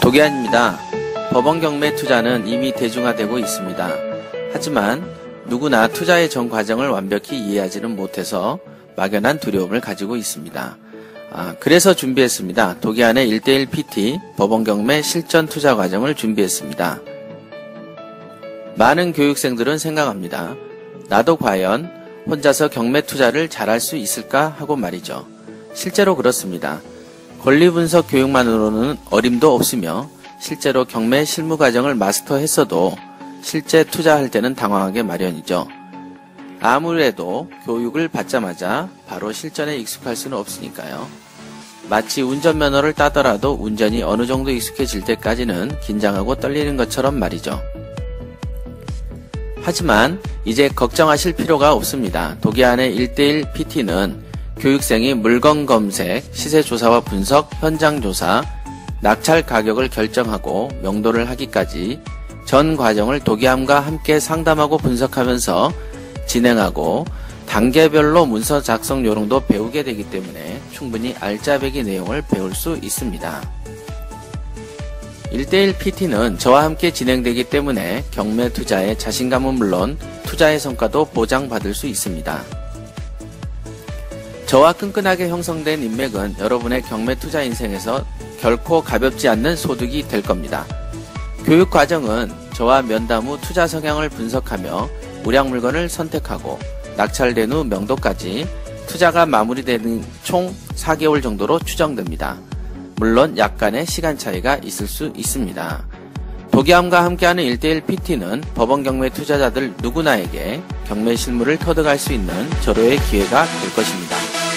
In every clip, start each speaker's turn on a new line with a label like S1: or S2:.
S1: 도기안입니다. 법원 경매 투자는 이미 대중화되고 있습니다. 하지만 누구나 투자의 전 과정을 완벽히 이해하지는 못해서 막연한 두려움을 가지고 있습니다. 그래서 준비했습니다. 도기안의 1:1 PT 법원 경매 실전 투자 과정을 준비했습니다. 많은 교육생들은 생각합니다. 나도 과연 혼자서 경매 투자를 잘할 수 있을까 하고 말이죠. 실제로 그렇습니다. 권리분석 교육만으로는 어림도 없으며 실제로 경매 실무 과정을 마스터했어도 실제 투자할 때는 당황하게 마련이죠. 아무래도 교육을 받자마자 바로 실전에 익숙할 수는 없으니까요. 마치 운전면허를 따더라도 운전이 어느 정도 익숙해질 때까지는 긴장하고 떨리는 것처럼 말이죠. 하지만 이제 걱정하실 필요가 없습니다. 도기안의 1:1 PT는 교육생이 물건 검색, 시세 조사와 분석, 현장 조사, 낙찰 가격을 결정하고 명도를 하기까지 전 과정을 도기안과 함께 상담하고 분석하면서 진행하고 단계별로 문서 작성 요령도 배우게 되기 때문에 충분히 알짜배기 내용을 배울 수 있습니다. 1:1 PT는 저와 함께 진행되기 때문에 경매 투자의 자신감은 물론 투자의 성과도 보장받을 수 있습니다. 저와 끈끈하게 형성된 인맥은 여러분의 경매 투자 인생에서 결코 가볍지 않는 소득이 될 겁니다. 교육 과정은 저와 면담 후 투자 성향을 분석하며 우량 물건을 선택하고 낙찰된 후 명도까지 투자가 마무리되는 총 4개월 정도로 추정됩니다. 물론 약간의 시간 차이가 있을 수 있습니다. 도기안과 함께하는 1:1 PT는 법원 경매 투자자들 누구나에게 경매 실무를 터득할 수 있는 절호의 기회가 될 것입니다.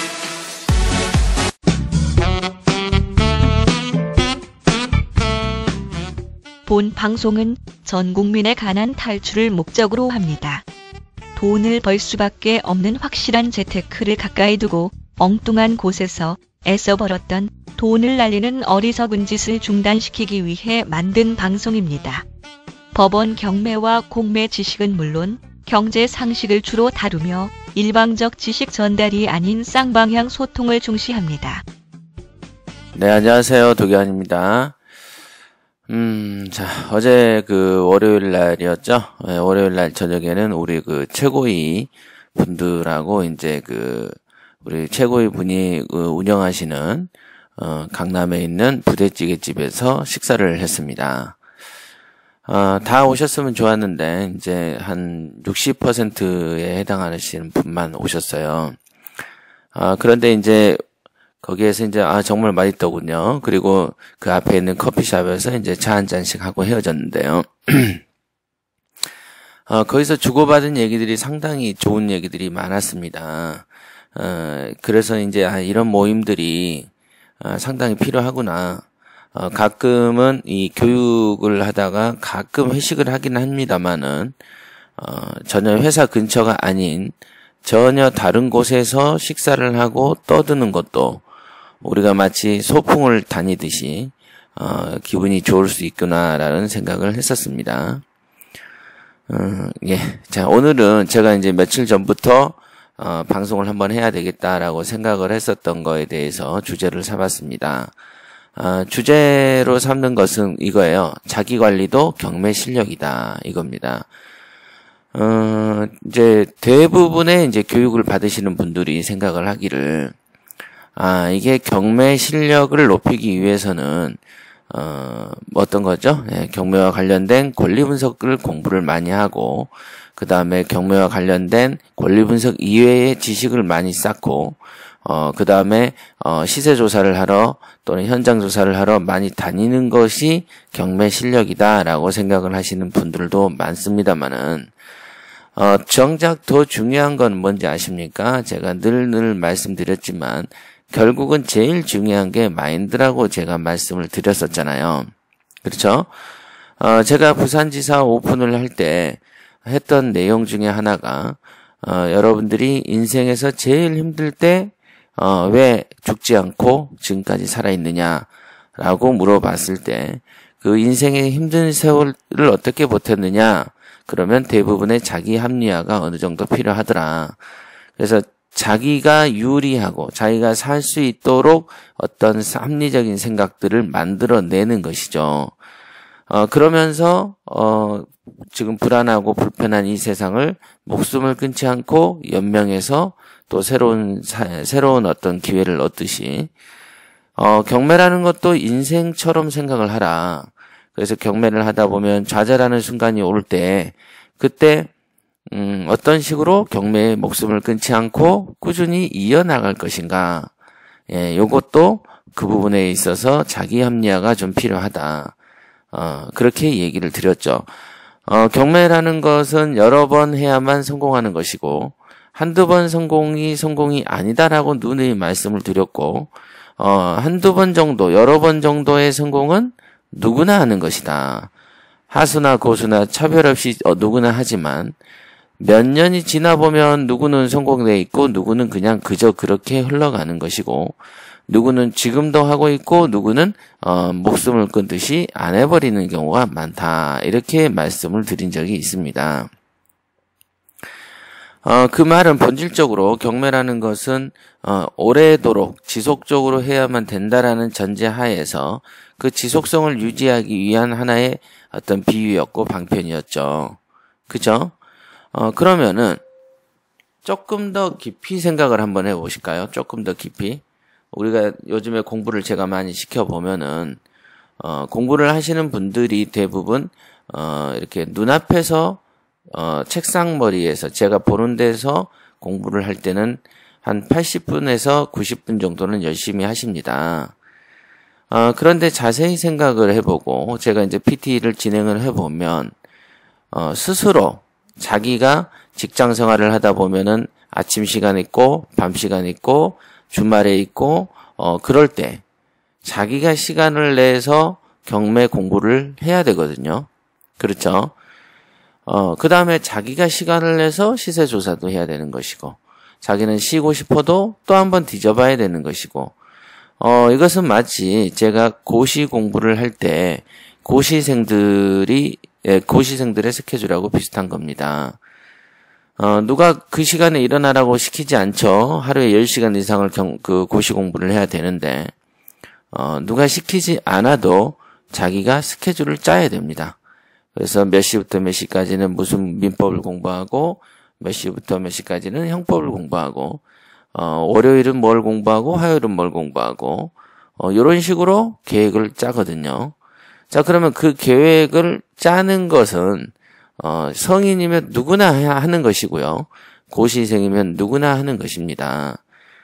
S2: 본 방송은 전 국민의 가난 탈출을 목적으로 합니다. 돈을 벌 수밖에 없는 확실한 재테크를 가까이 두고 엉뚱한 곳에서 애써 벌었던 돈을 날리는 어리석은 짓을 중단시키기 위해 만든 방송입니다. 법원 경매와 공매 지식은 물론 경제 상식을 주로 다루며 일방적 지식 전달이 아닌 쌍방향 소통을 중시합니다.
S1: 네, 안녕하세요. 도기안입니다. 어제 월요일 날이었죠. 네, 월요일 날 저녁에는 우리 최고위 분들하고 우리 최고위 분이 운영하시는 강남에 있는 부대찌개집에서 식사를 했습니다. 다 오셨으면 좋았는데 이제 한 60%에 해당하시는 분만 오셨어요. 그런데 이제 거기에서 이제 정말 맛있더군요. 그리고 그 앞에 있는 커피숍에서 이제 차 한 잔씩 하고 헤어졌는데요. 거기서 주고받은 얘기들이 상당히 좋은 얘기들이 많았습니다. 그래서 이제 이런 모임들이 상당히 필요하구나. 가끔은 이 교육을 하다가 가끔 회식을 하긴 합니다만은 전혀 회사 근처가 아닌 전혀 다른 곳에서 식사를 하고 떠드는 것도 우리가 마치 소풍을 다니듯이 기분이 좋을 수 있구나라는 생각을 했었습니다. 예. 자, 오늘은 제가 이제 며칠 전부터 방송을 한번 해야 되겠다라고 생각을 했었던 거에 대해서 주제를 삼았습니다. 주제로 삼는 것은 이거예요. 자기 관리도 경매 실력이다. 이겁니다. 이제 대부분의 이제 교육을 받으시는 분들이 생각을 하기를 이게 경매 실력을 높이기 위해서는 어떤 거죠? 예, 경매와 관련된 권리 분석을 공부를 많이 하고 그 다음에 경매와 관련된 권리 분석 이외의 지식을 많이 쌓고 그 다음에 시세 조사를 하러 또는 현장 조사를 하러 많이 다니는 것이 경매 실력이다라고 생각을 하시는 분들도 많습니다만은 정작 더 중요한 건 뭔지 아십니까? 제가 늘 말씀드렸지만 결국은 제일 중요한 게 마인드라고 제가 말씀을 드렸었잖아요. 그렇죠? 제가 부산지사 오픈을 할 때 했던 내용 중에 하나가 여러분들이 인생에서 제일 힘들 때 왜 죽지 않고 지금까지 살아있느냐라고 물어봤을 때 그 인생의 힘든 세월을 어떻게 버텼느냐? 그러면 대부분의 자기 합리화가 어느 정도 필요하더라. 그래서 자기가 유리하고 자기가 살 수 있도록 어떤 합리적인 생각들을 만들어내는 것이죠. 그러면서 지금 불안하고 불편한 이 세상을 목숨을 끊지 않고 연명해서 또 새로운 어떤 기회를 얻듯이 경매라는 것도 인생처럼 생각을 하라. 그래서 경매를 하다 보면 좌절하는 순간이 올 때 그때 어떤 식으로 경매에 목숨을 끊지 않고 꾸준히 이어나갈 것인가. 예, 요것도 그 부분에 있어서 자기 합리화가 좀 필요하다. 그렇게 얘기를 드렸죠. 경매라는 것은 여러 번 해야만 성공하는 것이고, 한두 번 성공이 아니다라고 누누이 말씀을 드렸고, 한두 번 정도, 여러 번 정도의 성공은 누구나 하는 것이다. 하수나 고수나 차별 없이 누구나 하지만, 몇 년이 지나 보면 누구는 성공돼 있고, 누구는 그냥 그저 그렇게 흘러가는 것이고, 누구는 지금도 하고 있고 누구는 목숨을 끊듯이 안 해버리는 경우가 많다. 이렇게 말씀을 드린 적이 있습니다. 그 말은 본질적으로 경매라는 것은 오래도록 지속적으로 해야만 된다라는 전제하에서 그 지속성을 유지하기 위한 하나의 어떤 비유였고 방편이었죠. 그죠? 그러면은 조금 더 깊이 생각을 한번 해보실까요? 조금 더 깊이. 우리가 요즘에 공부를 제가 많이 시켜보면은, 공부를 하시는 분들이 대부분, 이렇게 눈앞에서, 책상 머리에서, 제가 보는 데서 공부를 할 때는 한 80분에서 90분 정도는 열심히 하십니다. 그런데 자세히 생각을 해보고, 제가 이제 PT를 진행을 해보면, 스스로 자기가 직장 생활을 하다 보면은 아침 시간 있고, 밤 시간 있고, 주말에 있고 그럴 때 자기가 시간을 내서 경매 공부를 해야 되거든요. 그렇죠? 그 다음에 자기가 시간을 내서 시세 조사도 해야 되는 것이고 자기는 쉬고 싶어도 또 한번 뒤져봐야 되는 것이고 이것은 마치 제가 고시 공부를 할 때 고시생들의 스케줄하고 비슷한 겁니다. 누가 그 시간에 일어나라고 시키지 않죠. 하루에 10시간 이상을 고시 공부를 해야 되는데, 누가 시키지 않아도 자기가 스케줄을 짜야 됩니다. 그래서 몇 시부터 몇 시까지는 무슨 민법을 공부하고, 몇 시부터 몇 시까지는 형법을 공부하고, 월요일은 뭘 공부하고, 화요일은 뭘 공부하고, 이런 식으로 계획을 짜거든요. 자, 그러면 그 계획을 짜는 것은, 성인이면 누구나 하는 것이고요. 고시생이면 누구나 하는 것입니다.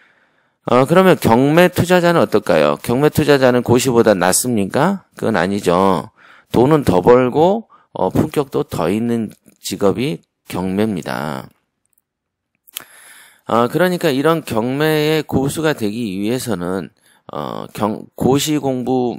S1: 그러면 경매 투자자는 어떨까요? 경매 투자자는 고시보다 낫습니까? 그건 아니죠. 돈은 더 벌고, 품격도 더 있는 직업이 경매입니다. 그러니까 이런 경매의 고수가 되기 위해서는, 고시 공부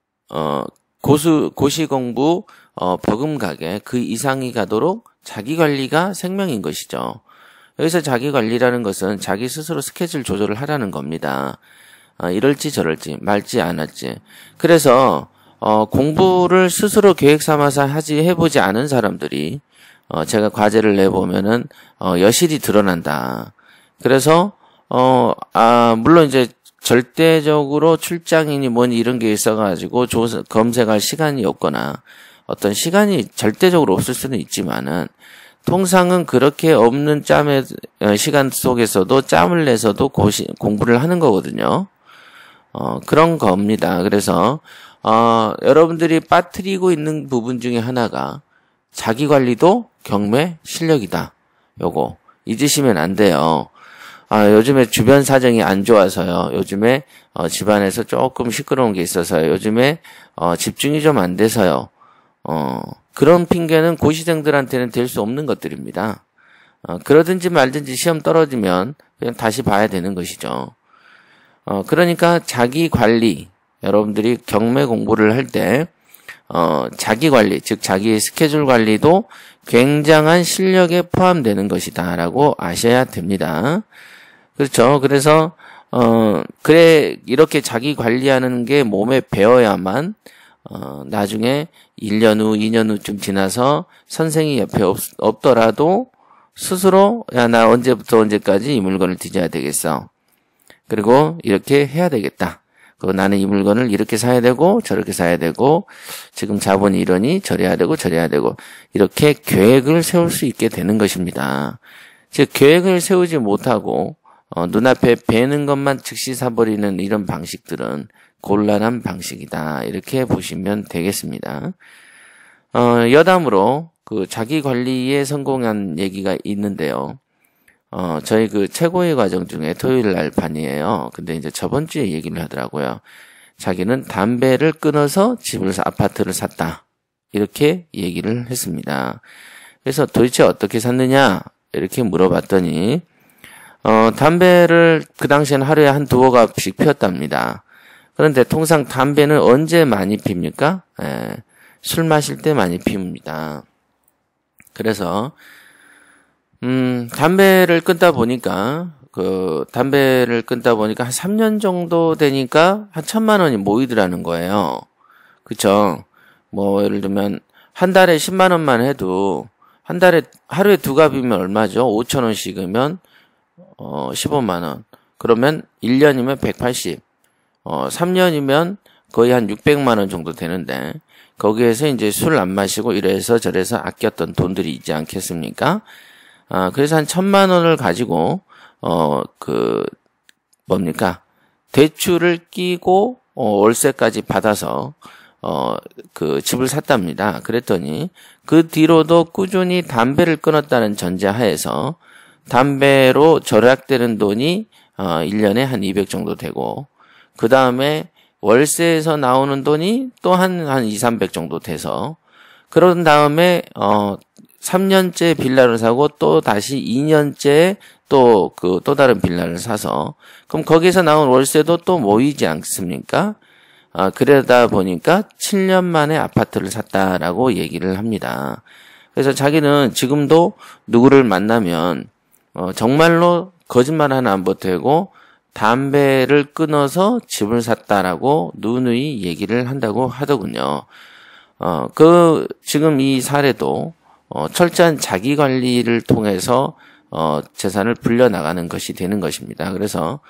S1: 버금가게 그 이상이 가도록 자기 관리가 생명인 것이죠. 여기서 자기 관리라는 것은 자기 스스로 스케줄 조절을 하라는 겁니다. 이럴지 저럴지 말지 안 할지. 그래서 공부를 스스로 계획 삼아서 해보지 않은 사람들이 제가 과제를 내보면은 여실히 드러난다. 그래서 물론 이제 절대적으로 출장이니 뭐니 이런 게 있어가지고 검색할 시간이 없거나 어떤 시간이 절대적으로 없을 수는 있지만은 통상은 그렇게 없는 시간 속에서도 짬을 내서도 공부를 하는 거거든요. 그런 겁니다. 그래서 여러분들이 빠뜨리고 있는 부분 중에 하나가 자기 관리도 경매 실력이다. 요거 잊으시면 안 돼요. 요즘에 주변 사정이 안 좋아서요. 요즘에 집안에서 조금 시끄러운 게 있어서요. 요즘에 집중이 좀 안 돼서요. 그런 핑계는 고시생들한테는 될 수 없는 것들입니다. 그러든지 말든지 시험 떨어지면 그냥 다시 봐야 되는 것이죠. 그러니까 자기 관리, 여러분들이 경매 공부를 할 때 자기 관리, 즉 자기의 스케줄 관리도 굉장한 실력에 포함되는 것이다라고 아셔야 됩니다. 그렇죠. 그래서 이렇게 자기 관리하는 게 몸에 배어야만 나중에 1년 후, 2년 후쯤 지나서 선생이 옆에 없더라도 스스로 야, 나 언제부터 언제까지 이 물건을 뒤져야 되겠어. 그리고 이렇게 해야 되겠다. 그리고 나는 이 물건을 이렇게 사야 되고 저렇게 사야 되고 지금 자본이 이러니 저래야 되고 저래야 되고 이렇게 계획을 세울 수 있게 되는 것입니다. 즉 계획을 세우지 못하고 눈앞에 뵈는 것만 즉시 사버리는 이런 방식들은 곤란한 방식이다. 이렇게 보시면 되겠습니다. 여담으로 그 자기 관리에 성공한 얘기가 있는데요. 저희 그 최고의 과정 중에 토요일 날 반이에요. 근데 이제 저번 주에 얘기를 하더라고요. 자기는 담배를 끊어서 아파트를 샀다. 이렇게 얘기를 했습니다. 그래서 도대체 어떻게 샀느냐? 이렇게 물어봤더니, 담배를 그 당시에는 하루에 한 두어 갑씩 피웠답니다. 그런데 통상 담배는 언제 많이 핍니까? 술 마실 때 많이 피웁니다. 그래서, 담배를 끊다 보니까 한 3년 정도 되니까 한 1,000만 원이 모이더라는 거예요. 그쵸? 뭐, 예를 들면, 한 달에 10만 원만 해도, 한 달에, 하루에 2갑이면 얼마죠? 5,000원씩이면, 15만 원. 그러면 1년이면 180. 3년이면 거의 한 600만 원 정도 되는데, 거기에서 이제 술 안 마시고 이래서 저래서 아꼈던 돈들이 있지 않겠습니까? 그래서 한 1,000만 원을 가지고, 대출을 끼고, 월세까지 받아서, 집을 샀답니다. 그랬더니, 그 뒤로도 꾸준히 담배를 끊었다는 전제하에서, 담배로 절약되는 돈이, 1년에 한 200 정도 되고, 그 다음에 월세에서 나오는 돈이 또 한 2, 300 정도 돼서, 그런 다음에, 3년째 빌라를 사고 또 다시 2년째 또 다른 빌라를 사서 그럼 거기서 나온 월세도 또 모이지 않습니까? 그러다 보니까 7년 만에 아파트를 샀다라고 얘기를 합니다. 그래서 자기는 지금도 누구를 만나면 정말로 거짓말 하나 안 보태고 담배를 끊어서 집을 샀다라고 누누이 얘기를 한다고 하더군요. 지금 이 사례도 철저한 자기 관리를 통해서 재산을 불려나가는 것이 되는 것입니다. 그래서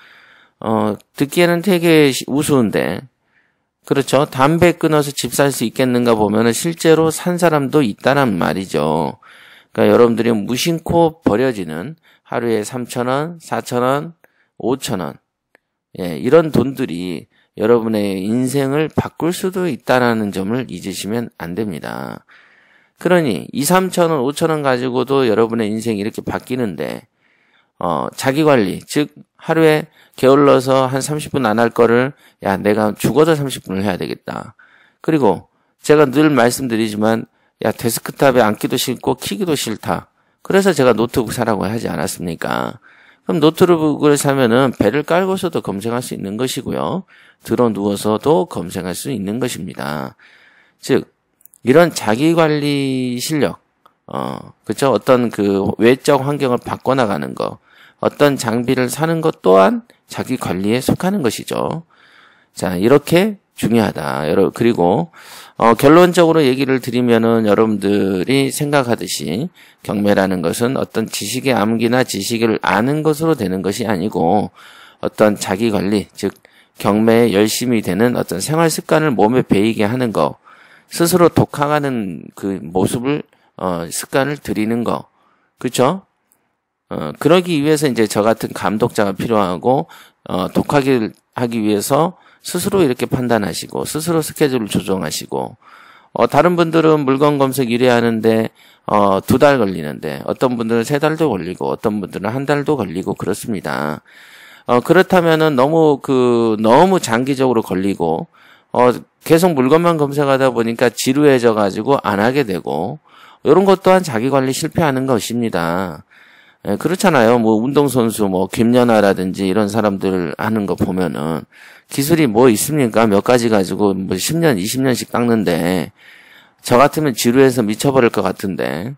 S1: 듣기에는 되게 우스운데 그렇죠. 담배 끊어서 집 살 수 있겠는가 보면은 실제로 산 사람도 있다란 말이죠. 그러니까 여러분들이 무심코 버려지는 하루에 3,000원, 4,000원, 5,000원 이런 돈들이 여러분의 인생을 바꿀 수도 있다라는 점을 잊으시면 안 됩니다. 그러니 2, 3,000원, 5,000원 가지고도 여러분의 인생이 이렇게 바뀌는데 자기 관리, 즉 하루에 게을러서 한 30분 안 할 거를 야 내가 죽어도 30분을 해야 되겠다. 그리고 제가 늘 말씀드리지만 야 데스크탑에 앉기도 싫고 키기도 싫다. 그래서 제가 노트북 사라고 하지 않았습니까? 그럼 노트북을 사면은 배를 깔고서도 검색할 수 있는 것이고요. 들어 누워서도 검색할 수 있는 것입니다. 즉 이런 자기 관리 실력, 그쵸? 어떤 외적 환경을 바꿔나가는 거, 어떤 장비를 사는 것 또한 자기 관리에 속하는 것이죠. 자, 이렇게 중요하다. 그리고, 결론적으로 얘기를 드리면은 여러분들이 생각하듯이 경매라는 것은 어떤 지식의 암기나 지식을 아는 것으로 되는 것이 아니고 어떤 자기 관리, 즉, 경매에 열심히 되는 어떤 생활 습관을 몸에 배이게 하는 거, 스스로 독학하는 그 모습을, 습관을 들이는 거. 그쵸? 그러기 위해서 이제 저 같은 감독자가 필요하고, 독학을 하기 위해서 스스로 이렇게 판단하시고, 스스로 스케줄을 조정하시고, 다른 분들은 물건 검색 1회 하는데, 2달 걸리는데, 어떤 분들은 3달도 걸리고, 어떤 분들은 1달도 걸리고, 그렇습니다. 그렇다면은 너무 장기적으로 걸리고, 계속 물건만 검색하다 보니까 지루해져 가지고 안 하게 되고 이런 것 또한 자기 관리 실패하는 것입니다. 그렇잖아요. 뭐 운동선수 김연아라든지 이런 사람들 하는 거 보면은 기술이 뭐 있습니까? 몇 가지 가지고 10년, 20년씩 닦는데 저 같으면 지루해서 미쳐버릴 것 같은데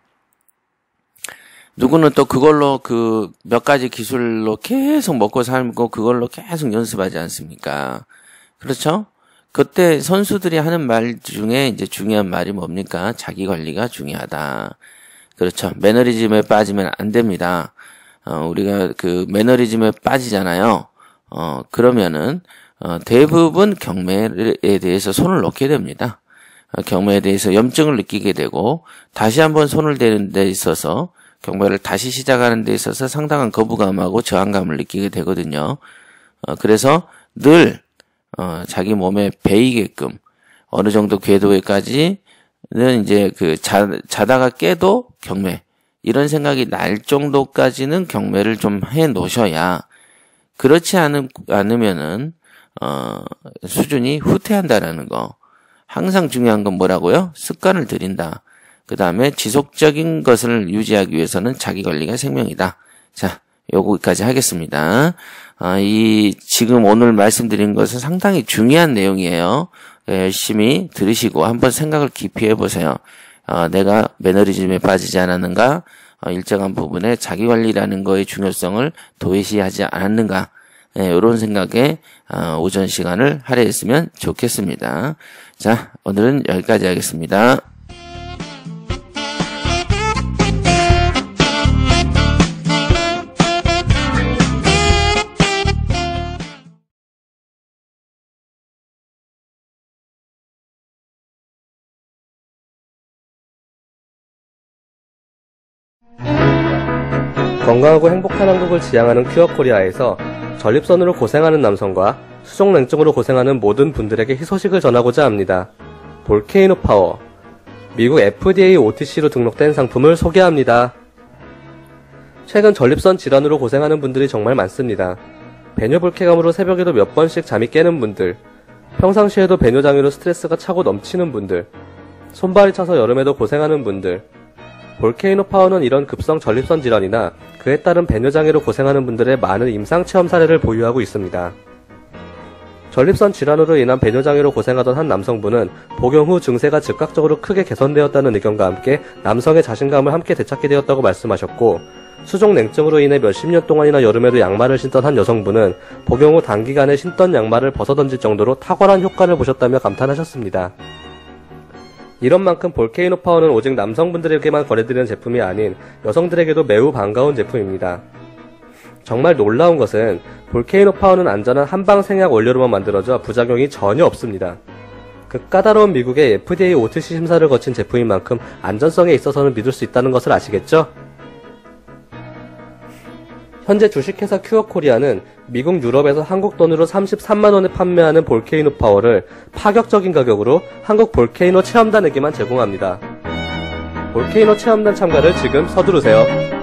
S1: 누구는 또 그걸로 몇 가지 기술로 계속 먹고 살고 그걸로 계속 연습하지 않습니까? 그렇죠? 그때 선수들이 하는 말 중에 이제 중요한 말이 뭡니까? 자기 관리가 중요하다. 그렇죠. 매너리즘에 빠지면 안 됩니다. 우리가 그 매너리즘에 빠지잖아요. 그러면은 대부분 경매에 대해서 손을 놓게 됩니다. 경매에 대해서 염증을 느끼게 되고 다시 한번 손을 대는 데 있어서 경매를 다시 시작하는 데 있어서 상당한 거부감하고 저항감을 느끼게 되거든요. 그래서 늘 자기 몸에 배이게끔 어느 정도 궤도에까지는 이제 그 자다가 깨도 경매 이런 생각이 날 정도까지는 경매를 좀 해 놓으셔야, 그렇지 않으면은 수준이 후퇴한다라는 거. 항상 중요한 건 뭐라고요? 습관을 들인다. 그 다음에 지속적인 것을 유지하기 위해서는 자기 관리가 생명이다. 자, 요거까지 하겠습니다. 지금 오늘 말씀드린 것은 상당히 중요한 내용이에요. 열심히 들으시고 한번 생각을 깊이 해보세요. 내가 매너리즘에 빠지지 않았는가? 일정한 부분에 자기 관리라는 거의 중요성을 도외시하지 않았는가? 이런 생각에 오전 시간을 할애했으면 좋겠습니다. 자, 오늘은 여기까지 하겠습니다.
S3: 건강하고 행복한 한국을 지향하는 큐어코리아에서 전립선으로 고생하는 남성과 수족냉증으로 고생하는 모든 분들에게 희소식을 전하고자 합니다. 볼케이노 파워, 미국 FDA OTC로 등록된 상품을 소개합니다. 최근 전립선 질환으로 고생하는 분들이 정말 많습니다. 배뇨불쾌감으로 새벽에도 몇 번씩 잠이 깨는 분들, 평상시에도 배뇨장애로 스트레스가 차고 넘치는 분들, 손발이 차서 여름에도 고생하는 분들, 볼케이노 파워는 이런 급성 전립선 질환이나 그에 따른 배뇨장애로 고생하는 분들의 많은 임상체험 사례를 보유하고 있습니다. 전립선 질환으로 인한 배뇨장애로 고생하던 한 남성분은 복용 후 증세가 즉각적으로 크게 개선되었다는 의견과 함께 남성의 자신감을 함께 되찾게 되었다고 말씀하셨고, 수족냉증으로 인해 몇십 년 동안이나 여름에도 양말을 신던 한 여성분은 복용 후 단기간에 신던 양말을 벗어던질 정도로 탁월한 효과를 보셨다며 감탄하셨습니다. 이런 만큼 볼케이노 파워는 오직 남성분들에게만 권해드리는 제품이 아닌 여성들에게도 매우 반가운 제품입니다. 정말 놀라운 것은 볼케이노 파워는 안전한 한방 생약 원료로만 만들어져 부작용이 전혀 없습니다. 그 까다로운 미국의 FDA OTC 심사를 거친 제품인 만큼 안전성에 있어서는 믿을 수 있다는 것을 아시겠죠? 현재 주식회사 큐어코리아는 미국 유럽에서 한국 돈으로 33만원에 판매하는 볼케이노 파워를 파격적인 가격으로 한국 볼케이노 체험단에게만 제공합니다. 볼케이노 체험단 참가를 지금 서두르세요.